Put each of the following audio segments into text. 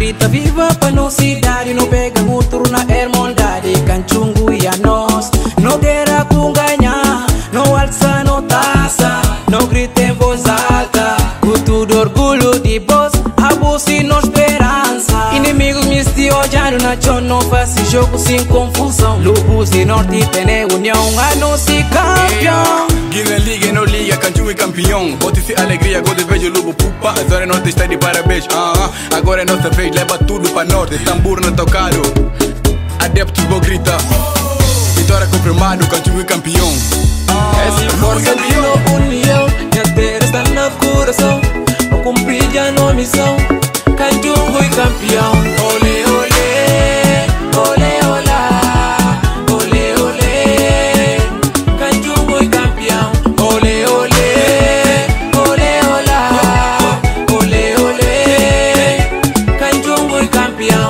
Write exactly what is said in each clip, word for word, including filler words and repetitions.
grita viva pra nossa cidade. Não pega outro na irmandade. Canchungo e a nós, não terá como ganhar. Não alça, não taça, não grita em voz alta. Com tudo orgulho de boss, abuso e não esperança. Inimigos me odiando na chão, não faço jogo sem confusão. Lobos de norte tem união, a não se campeão. Guiné liga e não liga, Canchungo e campeão. Bote-se alegria, quando vejo o lobo pupa. A zona norte está de parabéns, uh -huh. Agora é nossa vez, leva tudo para norte. Tambor não tocado, adeptos vou gritar. Vitória confirmado, Canchungo e campeão. Essa força de união, minha terra está no coração. Vou cumprir já a missão, Canchungo e campeão. Olê, olê, olê, olá, olê, olê, Canchungo e campeão. Olê, olê, olê, olá, olê, olê, Canchungo e campeão.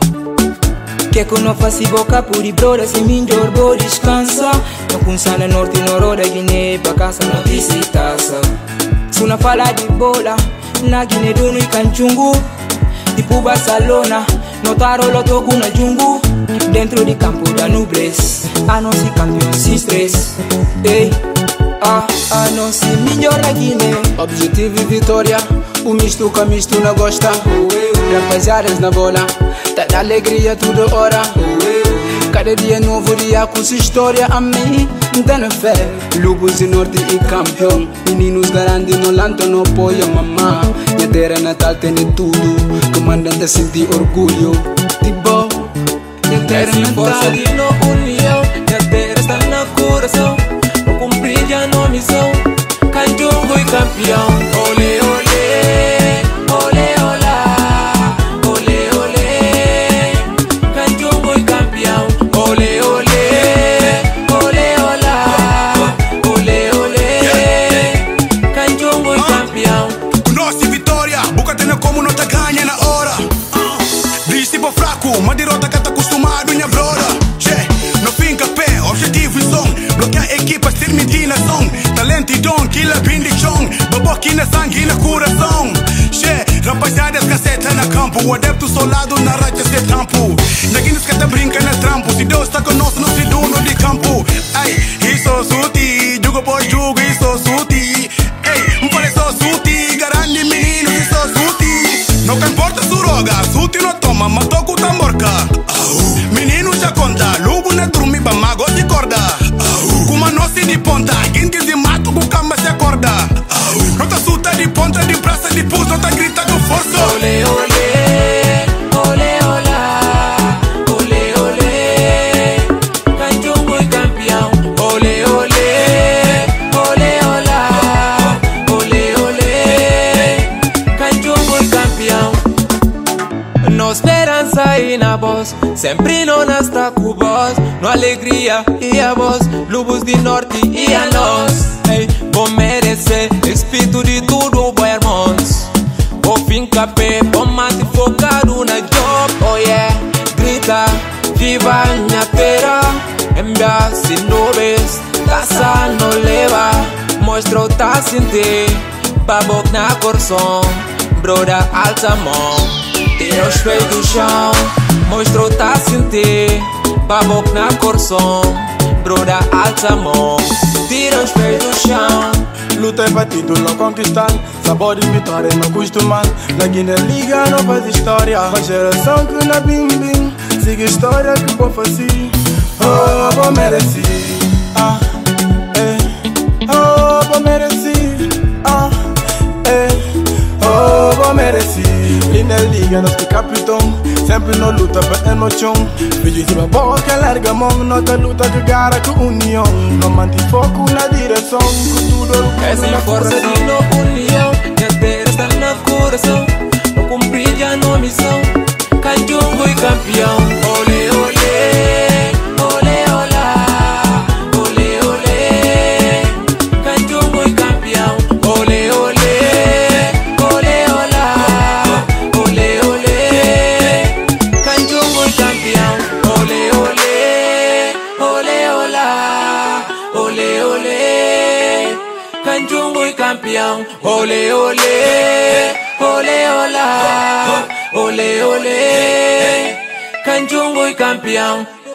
Que que não faço boca por i broda, se minjor vou descansa. Não funciona norte, noroda, Guiné, pra casa não visitaça. Se não fala de bola, na Guiné, Dono e Canchungo. Tipo Barcelona, notaram o toco na jungu. Dentro de campo da nubes, a não se campeão sem stress. Ei, ah, a não se melhor na Guiné. Objetivo e vitória, o misto com misto não gosta. Rapaziadas na bola, tá da alegria toda hora. Cada dia novo dia com sua história a mim, dando fé. Lobos de norte e campeão. Meninos grandes no lanto no apoio mamá. Minha terra natal tem de tudo. Comandante sentir orgulho. Tipo, minha terra natal. Força de no união. Minha terra está no coração. Vou cumprir já a missão. Canchungo e campeão. Olê, olê, olê, olá. Olê, olê, Canchungo e campeão. Olê, olê, olê, olá. Olê, olê, Canchungo e campeão. Nossa vitória, boca tem como não tá ganha na hora. Discípulo fraco, uma derrota que tá acostumado, minha brother. Yeah. No fim, pé, objetivo e som. Bloquear equipas, ser nação. Talento e dom, que la bindi chong. Baboque na sangue e na coração. Yeah. Rapaziada, escaceta na campo. O adepto solado na rádio se tampo. Naqueles que tá brinca na trampo. Se Deus tá conosco, não se dono de campo. Ai, isso suti, jogo por jogo, isso suti. Ei, um falei só suti, garante menino, isso suti. Não que importa suroga, suti não toma, matou com tamborca. Menino já conta, lobo na dormir, bamago se corda. Com uma noce de ponta, guindes de mato, com cama se acorda. Não tá suta de ponta, de praça, de pus, não tá grita com força. Olê, olê, olê, olá. Olê, olê, Canchungo e campeão. Olê, olê, olê, olá. Olê, olê, Canchungo e campeão. No esperança e na voz, sempre não está com voz. No alegria e a voz, lobos de norte e a nós. Ei, vou merecer, espírito de tudo, bom irmãos. Vou ficar pé, vou mate focado na job, oh yeah. Grita, viva minha terra. Embia se nubes, taça não leva. Mostro tá sentir, babok na coração. Broda alta mão, tira os pés do chão. Mostro tá sentir, babok na coração. Broda alta mão, tira os pés do chão. Luta é batido, não conquistar. Sabor de vitória, não costumar. Na Guiné liga, não faz história. Uma geração que na bim bim siga história que vou fazer. Oh, vou merecer. Ah, eh. Oh, vou merecer. Ah, eh. Oh, vou merecer. Guiné liga, nós que capitão. Sempre não luta para emoção. Vídeo de uma boca, larga a mão. Nota luta que gara com união. Não mantém foco na direção. Com tudo essa força de no união. Minha terra está no coração. Vou cumprir já a missão. Canchungo e campeão. Olê, olê, olê, olá. Olê, olê, Canchungo e campeão. Olê, olê, olê, olá. Olê, olê, Canchungo e campeão. Olê, olê, olê, olá. Olê, olê, Canchungo e campeão. Olê, olê, olê, olá. Ole ole, Kanjungu campeão.